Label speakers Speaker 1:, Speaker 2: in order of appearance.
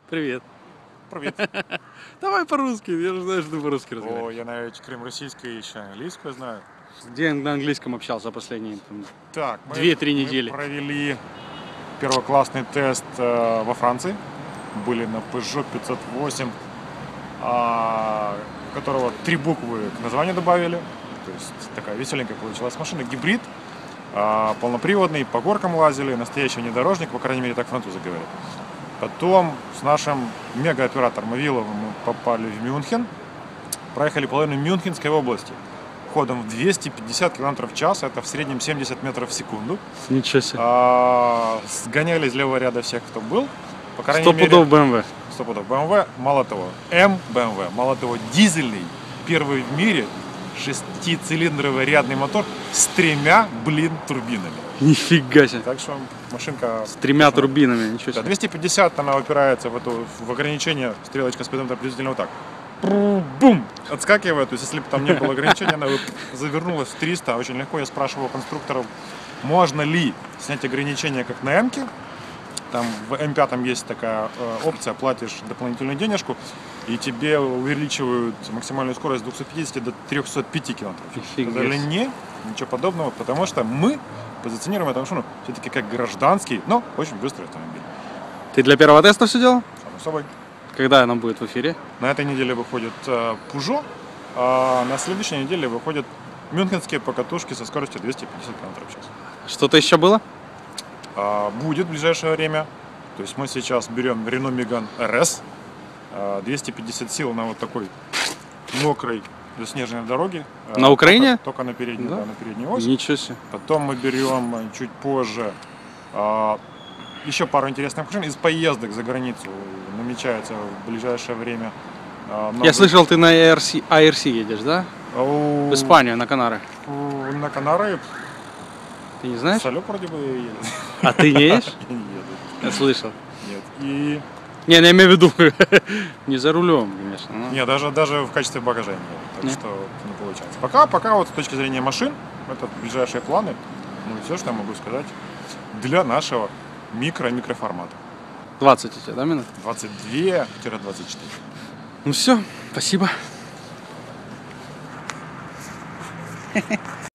Speaker 1: Привет.
Speaker 2: Привіт.
Speaker 1: Давай по-русски, я же знаю, что ты по-русски
Speaker 2: О,
Speaker 1: разговариваешь.
Speaker 2: я навіть крім російської ще англійською знаю.
Speaker 1: Где на английском общался последние
Speaker 2: Так,
Speaker 1: 2-3 недели?
Speaker 2: Мы провели первоклассный тест во Франции. Были на Peugeot 508, у которого 3 буквы к названию добавили. То есть такая веселенькая получилась машина. Гибрид, полноприводный, по горкам лазили, настоящий внедорожник, по крайней мере, так французы говорят. Потом с нашим мегаоператором Авиловым мы попали в Мюнхен. Проехали половину Мюнхенской области. Ходом в 250 км в час, это в среднем 70 метров в секунду.
Speaker 1: Ничего себе.
Speaker 2: Сгоняли из левого ряда всех, кто был. По крайней
Speaker 1: 100
Speaker 2: мере,
Speaker 1: пудов BMW.
Speaker 2: 100 пудов BMW, мало того, BMW, мало того, дизельный, первый в мире, 6-цилиндровый рядный мотор с 3, турбинами.
Speaker 1: Нифига себе.
Speaker 2: Так что машинка...
Speaker 1: С 3 турбинами, ничего
Speaker 2: Да,
Speaker 1: себе.
Speaker 2: 250 она упирается в ограничение, стрелочка спидометра приблизительно вот так. Бум! Отскакивает, то есть если бы там не было ограничения, она бы завернулась в 300. Очень легко. Я спрашивал у конструкторов, можно ли снять ограничения, как на М-ке. Там в М5 есть такая опция, платишь дополнительную денежку, и тебе увеличивают максимальную скорость с 250 до 305 км. Сказали, не, ничего подобного, потому что мы позиционируем эту машину все-таки как гражданский, но очень быстрый автомобиль.
Speaker 1: Ты для первого теста все делал?
Speaker 2: Само собой.
Speaker 1: Когда она будет в эфире?
Speaker 2: На этой неделе выходит Peugeot, а на следующей неделе выходят мюнхенские покатушки со скоростью 250 км в час.
Speaker 1: Что-то еще было?
Speaker 2: Будет в ближайшее время. То есть мы сейчас берем Renault Megane RS, 250 сил на вот такой мокрой заснеженной дороге.
Speaker 1: На Украине?
Speaker 2: Только на передней,
Speaker 1: Да?
Speaker 2: да, на передней оси.
Speaker 1: Ничего себе.
Speaker 2: Потом мы берем чуть позже еще пару интересных машин из поездок за границу. Намечается в ближайшее время.
Speaker 1: Я слышал, ты на ARC едешь, да? В Испанию, на Канары.
Speaker 2: На Канары.
Speaker 1: Ты не знаешь?
Speaker 2: Салют вроде бы едет.
Speaker 1: А ты не едешь?
Speaker 2: Я не еду.
Speaker 1: Я слышал.
Speaker 2: Нет. И...
Speaker 1: Не, я имею в виду, не за рулем, конечно. Но...
Speaker 2: Нет, даже в качестве багажа не еду. Так
Speaker 1: Нет?
Speaker 2: что не получается. Пока вот с точки зрения машин, это ближайшие планы. Ну и все, что я могу сказать. Для нашего микроформата.
Speaker 1: 20 у тебя, да, минут?
Speaker 2: 22-24.
Speaker 1: Ну все, спасибо.